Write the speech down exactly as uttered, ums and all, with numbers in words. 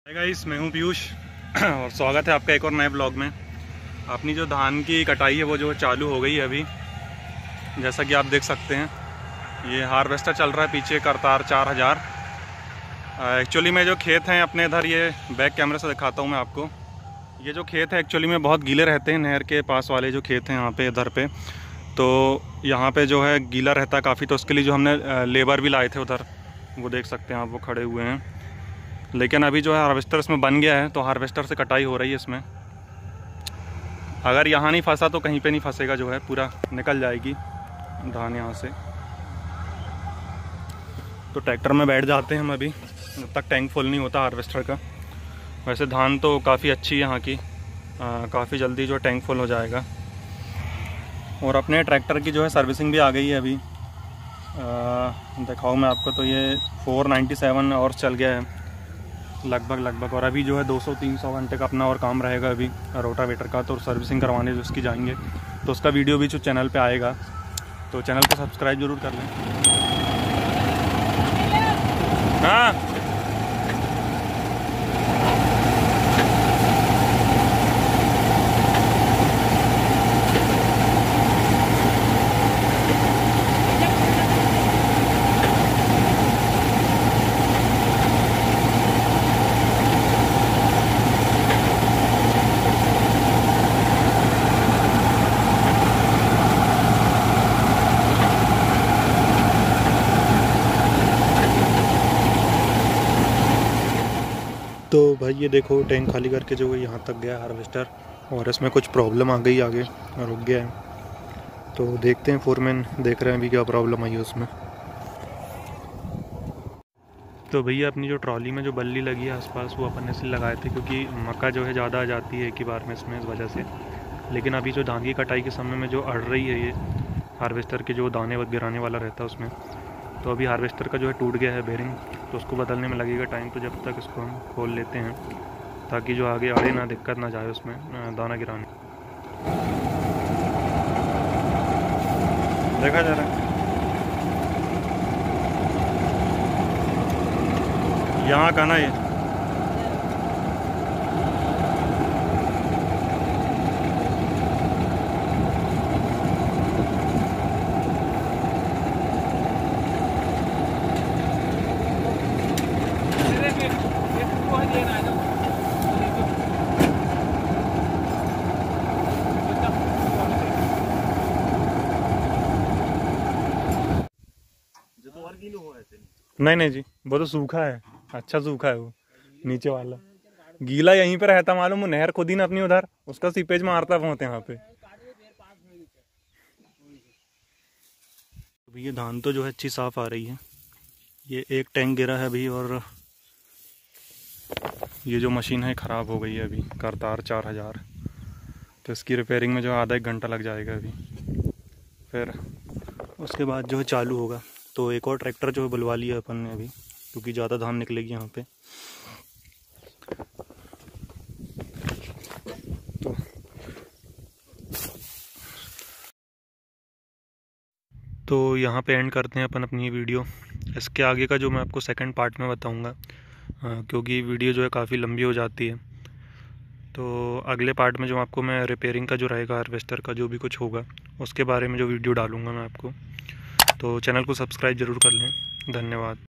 Hi guys, मैं हूं पीयूष और स्वागत है आपका एक और नए ब्लॉग में। अपनी जो धान की कटाई है वो जो चालू हो गई है अभी, जैसा कि आप देख सकते हैं। ये हार्वेस्टर चल रहा है पीछे करतार चार हज़ार। एक्चुअली में जो खेत हैं अपने इधर, ये बैक कैमरे से दिखाता हूं मैं आपको। ये जो खेत है एक्चुअली में बहुत गीले रहते हैं, नहर के पास वाले जो खेत हैं यहाँ पे इधर पे, तो यहाँ पे जो है गीला रहता है काफ़ी। तो उसके लिए जो हमने लेबर भी लाए थे उधर, वो देख सकते हैं आप, वो खड़े हुए हैं। लेकिन अभी जो है हार्वेस्टर इसमें बन गया है, तो हार्वेस्टर से कटाई हो रही है इसमें। अगर यहाँ नहीं फंसा तो कहीं पे नहीं फंसेगा, जो है पूरा निकल जाएगी धान यहाँ से। तो ट्रैक्टर में बैठ जाते हैं हम अभी, जब तक टैंक फुल नहीं होता हार्वेस्टर का। वैसे धान तो काफ़ी अच्छी है यहाँ की, काफ़ी जल्दी जो टैंक फुल हो जाएगा। और अपने ट्रैक्टर की जो है सर्विसिंग भी आ गई है अभी। दिखाऊँ मैं आपको, तो ये फोर नाइन्टी सेवन और चल गया है लगभग लगभग। और अभी जो है दो सौ तीन सौ घंटे का अपना और काम रहेगा अभी रोटावेटर का। तो सर्विसिंग करवाने जो उसकी जाएंगे, तो उसका वीडियो भी जो चैनल पे आएगा, तो चैनल को सब्सक्राइब जरूर कर लें। हाँ तो भाई ये देखो, टैंक खाली करके जो है यहाँ तक गया हार्वेस्टर, और इसमें कुछ प्रॉब्लम आ गई, आगे रुक गया है। तो देखते हैं, फोरमैन देख रहे हैं अभी क्या प्रॉब्लम आई है उसमें। तो भैया अपनी जो ट्रॉली में जो बल्ली लगी है आसपास, वो अपन ने इसलिए लगाए थे क्योंकि मक्का जो है ज़्यादा आ जाती है एक ही बार में इसमें, इस वजह से। लेकिन अभी जो धान की कटाई के समय में जो अड़ रही है, ये हार्वेस्टर के जो दाने वगैरह गिराने वाला रहता है उसमें, तो अभी हार्वेस्टर का जो है टूट गया है बेरिंग, तो उसको बदलने में लगेगा टाइम। तो जब तक इसको हम खोल लेते हैं, ताकि जो आगे अड़े ना, दिक्कत ना जाए उसमें दाना गिराने। देखा जा रहा है यहाँ का ना, ये नहीं नहीं जी, वो तो सूखा है, अच्छा सूखा है वो नीचे वाला। गीला यहीं पे रहता मालूम, वो नहर खुद ही ना अपनी उधर, उसका सीपेज मारता पहुंचते यहाँ पे। अभी ये धान तो जो है अच्छी साफ आ रही है। ये एक टैंक गिरा है अभी, और ये जो मशीन है ख़राब हो गई है अभी, करतार चार हज़ार। तो इसकी रिपेयरिंग में जो आधा एक घंटा लग जाएगा अभी, फिर उसके बाद जो है चालू होगा। तो एक और ट्रैक्टर जो है बुलवा लिया अपन ने अभी, क्योंकि ज़्यादा धान निकलेगी यहाँ पे। तो तो यहाँ पे एंड करते हैं अपन अपनी वीडियो। इसके आगे का जो मैं आपको सेकंड पार्ट में बताऊँगा, क्योंकि वीडियो जो है काफ़ी लंबी हो जाती है। तो अगले पार्ट में जो आपको मैं रिपेयरिंग का जो रहेगा, हार्वेस्टर का जो भी कुछ होगा, उसके बारे में जो वीडियो डालूँगा मैं आपको। तो चैनल को सब्सक्राइब ज़रूर कर लें। धन्यवाद।